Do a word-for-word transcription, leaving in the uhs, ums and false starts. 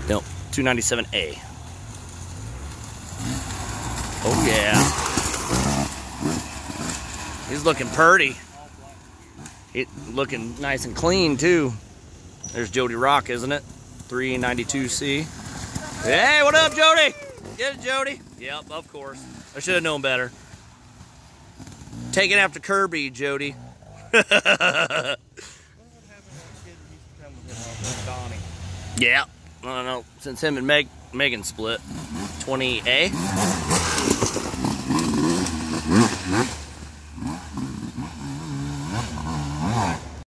Nope, two ninety-seven A. Oh yeah. He's looking purty. He's looking nice and clean too. There's Jody Rock, isn't it? three ninety-two C. Hey, what up, Jody? Get it, Jody? Yep, of course. I should have known better. Taking after Kirby, Jody. Yeah, I don't know. Since him and Meg Megan split. twenty A.